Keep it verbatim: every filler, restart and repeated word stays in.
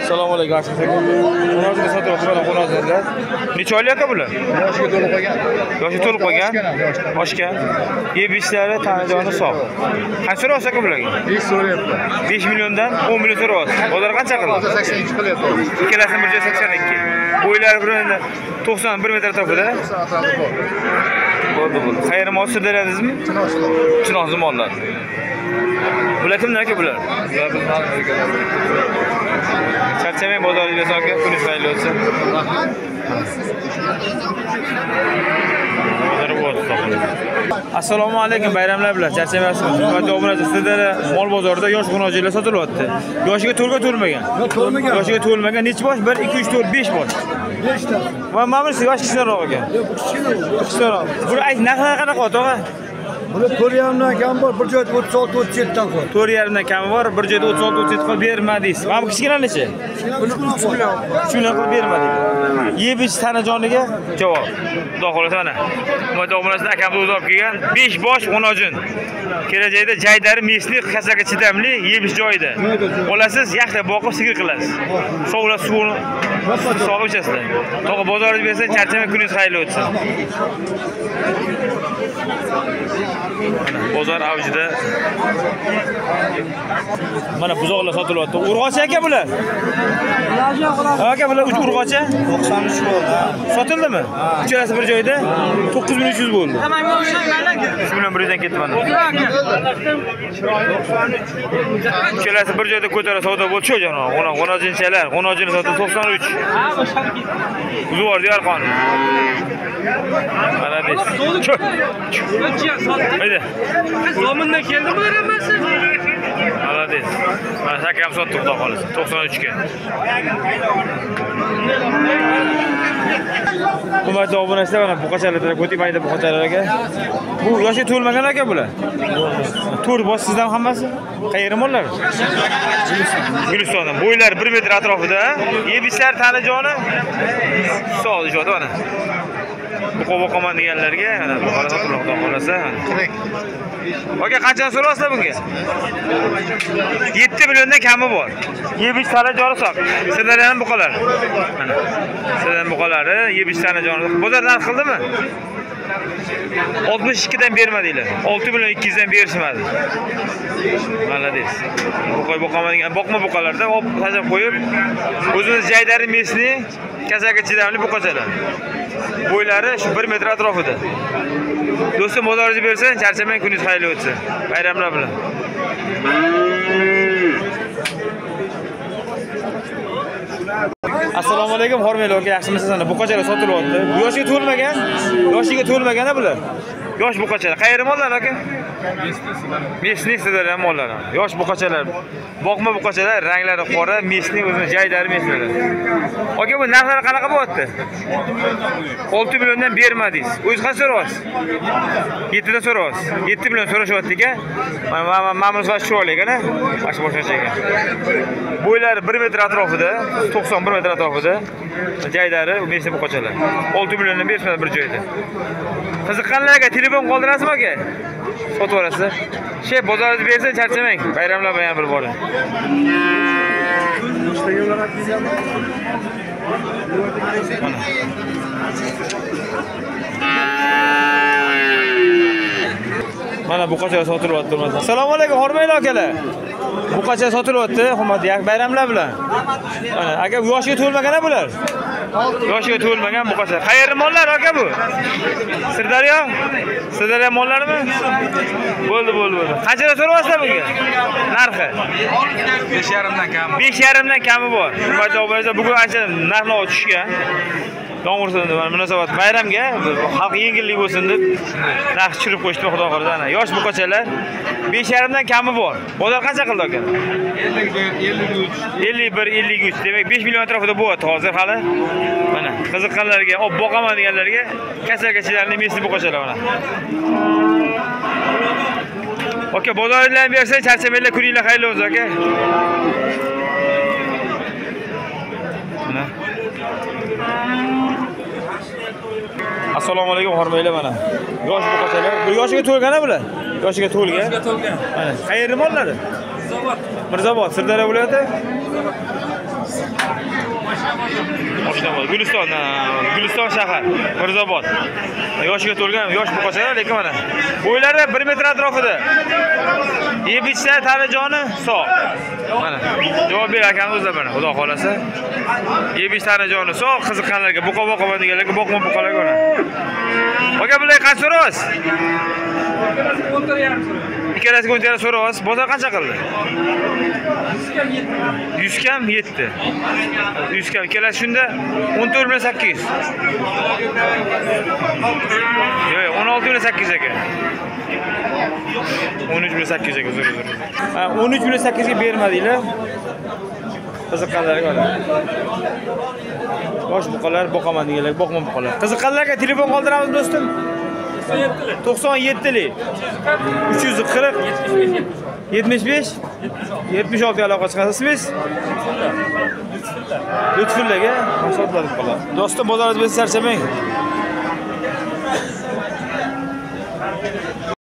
Assalomu alaykum. Qo'nozni sotyapti mana qo'nozlar. Necha oylik aka bular? Yoshiga to'lib qolgan. Yoshi to'lib qolgan. Oshgan. Yeb ishlari tanajoni sog'. Qancha so'rayapsiz aka bularga? besh so'rayapti. besh milliondan o'n million so'rayapsiz. Bozor qancha qildi? sakson ikki qilyapti. Ikkalasi bir yuz sakson ikki. Bo'ylari bir to'qson bir metr atrofida. Bo'ldi bo'ldi. Qayerga mos sirdaladingizmi? Chinoz mollar. Bular kimlar aka bular? Bular bilmadim ekan. Charchamang bozoringiz aka, kuningiz xayrli bo'lsin. Assalomu alaykum, bayramlar bilan. Charchamayapsizmi? Hurmatli obunachi, sizlar mol bozorida yosh qo'nojilar sotilyapti. Yoshiga to'lga to'lmagan. To'lmagan. Yoshiga to'lmagan necha bosh? bir, ikki, uch, to'rt, besh bosh. besh ta. Va mana bu yosh kichikroq ekan. Yo'q, kichkina. Kichikroq. Bu ay narxlari qanaqa o'to'g'a? Buni to'rt yarim dan kam bor, bir joyda o'ttiz olti o'ttiz yetti dan qo'y. to'rt yarim dan kami bor, bir joyda o'ttiz olti o'ttiz yetti qilib bermadingiz. Mana bu kichkina necha? Buni uch million. uch million qilib bermadik. Yeb ichish tanajoniga javob. Xudo xolasa mana. Hurmatli obunachilar, akamni o'zi olib kelgan besh bosh o'nojin. Kelajakda jaydari mesli kasalga chidamli yebish joyida. Olasiz, yaxshilab boqib sigir qilasiz. Sovg'at suvini sog'ib ichasizlar. To'g'ri bozoringiz bersa, charchamay kuningiz xayrli o'tsin. Bozor avjida. Mana buzoqlar sotilyapti. Urg'ochi aka bular? Aka bular uch urg'ochi? to'qson uch bo'ldi. Sotildimi? Uchalasi bir joyda to'qqiz ming uch yuz bo'ldi. uch million bir yuz dan ketdi mana. Uchalasi bir joyda ko'tara savdo bo'ldi shu janob. Ona qo'nojinchalar, qo'nojini sotib to'qson uch. Uzvor Diyorxon. Mana des. Haydi. Zomindan keldi bular hammasi. Malades. Mana sakam sotdi xudo xolasa. to'qson uch ga. Hurmatli obunachilar, mana buqachalarga o'tib mayda buqachalarga. Bu yoshi to'lmagan aka bular. to'rt bosh sizdan hammasi? Qayerga mollar? Gulistondan. Bo'ylari bir metr atrofida, yeb ishlar tanajoni sog' ijodi mana. Buqa boqaman deganlarga mana bu xolos o'tirib xudo xolasa. Aka qanchani so'rayapsizlar bunga? yetti milliondan kami bor. Yebish tanajoni sog'. Sizlardan ham buqalar. Mana. Sizlardan buqalari yebish tanajoni. Bozor narx qildimi? oltmish ikki dan bermadinglar. olti million ikki yuz dan berishmadi. Malades. Buqay boqaman degan boqma buqalarda olib tashlab qo'yib, o'zimiz jaydari mesni kasalga chidamli buqachalar. Bo'ylari shu bir metr atrofida. Do'stim bozoringizni bersin, charchamang, kuningiz xayrli o'tsin. Bayramlar bilan. Assalomu alaykum, hurmatli aka, yaxshimisiz? Buqachalar sotilyapti. Bu yoshiga to'lmagan, yoshiga to'lmagan bular. Yosh buqachalar. Qayerga mollar aka? Mesni sizlar ham mollar. Yosh buqachalar. Boqma buqachalar, ranglari qora, mesni o'zini jaydari mesnilar. Aka, bu narxlari qanaqa bo'lyapti? olti milliondan bermadingiz. O'zingiz qancha so'rayapsiz? yetti dan so'rayapsiz. yetti million so'rashyapti-ku. Mana ma'mur va shu olaygan-a? Bosh boshqa ekan. Bo'ylari bir metr atrofida, to'qson bir metr atrofida jaydari mesni buqachalar. olti milliondan berishmadi bir joyda. Qiziqqanlarga telefon qoldirasizmi aka? Sotib olasizlar. Shay bozoringizni bersa, charchamang. Bayramlar bilan bir boring. Mana buqachalar sotilyapti. Assalomu alaykum, hurmatli akalar. Buqachalar sotilyapti. Hurmatli bayramlar bilan. Mana aka, yoshiga to'lmagan bular. Yoshiga to'lmagan buqachalar. Qayerga mollar aka bu? Sirdaryo? Sirdaryo mollarimi? Bo'ldi, bo'ldi, bo'ldi. Qanchaga so'rayapsizlar bunga? Narxi besh yarim dan kami. besh yarim dan kami bor. Hurmatli obunachilar, bugun ancha narxlar tushgan. Yomg'irsin deb munosabat bayramga xalq yengillik bo'lsin deb narx tushirib qo'yishdi xudo xolasa. Ana yosh buqachalar besh yarim dan kami bor. Bozor qancha qildi aka? ellik bir ellik uch. Demak besh million atrofida bo'lyapti hozir hali. Mana qiziqqanlarga, olib boqaman deganlarga kasalga chidamli mesni buqachalar mana. Aka, bozoringlarni bersang, charchamanglar, kuninglar xayrli bo'lsin aka. Mana Assalomu alaykum, hurmatli mana. Yosh buqachalar. Bu yoshiga to'lgan bular? Yoshiga to'lgan. Yoshiga to'lgan. Mana qayerda mollari? Mirzobod. Mirzobod, Sirdaryo viloyati. To'yxonobod, Guliston, Guliston shahar, Mirzobod. Yoshiga to'lgan yosh buqachalar, lekin mana bo'ylari bir metr atrofida. Yeb ichsa tani joni sog'. Mana javob ber akamiz o'zlar mana, xudo xolasa. Yeb ichsa tani joni sog', qiziqqanlarga, buqa boqaman deganlarga, boqma buqalarga mana. Aka bular qancha so'rayapsiz? Ikkalasiga o'n yarim so'rayapsiz. Bozor qancha qildi? yuz kam yetti. yuz kam ikkalasi shunda o'n to'rt million sakkiz yuz. Yo'q, o'n olti million sakkiz yuz aka. o'n uch million sakkiz yuz aka, uzr uzr. Ha, o'n uch million sakkiz yuzga bermadinglar. Qiziqqanlarga mana. Yosh buqalar boqaman deganlar, boqma buqalar. Qiziqqanlarga telefon qoldiramiz do'stim. to'qson yettilik uch yuz qirq yetmish besh yetmish olti aloqa chiqasiz. Ismingiz? Lutfullaga hisoblanib qoladi. Do'stim, bozoringiz bo'lsa charchamang.